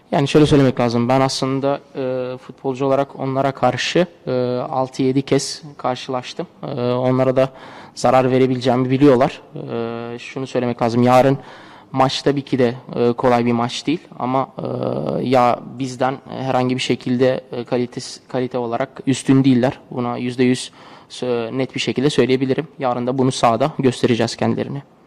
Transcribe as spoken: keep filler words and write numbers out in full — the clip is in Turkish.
Yani şöyle söylemek lazım. Ben aslında e, futbolcu olarak onlara karşı e, altı yedi kez karşılaştım. E, onlara da zarar verebileceğimi biliyorlar. E, şunu söylemek lazım. Yarın maç tabii ki de e, kolay bir maç değil. Ama e, ya bizden herhangi bir şekilde e, kalite, kalite olarak üstün değiller. Buna yüzde yüz net bir şekilde söyleyebilirim. Yarın da bunu sahada göstereceğiz kendilerine.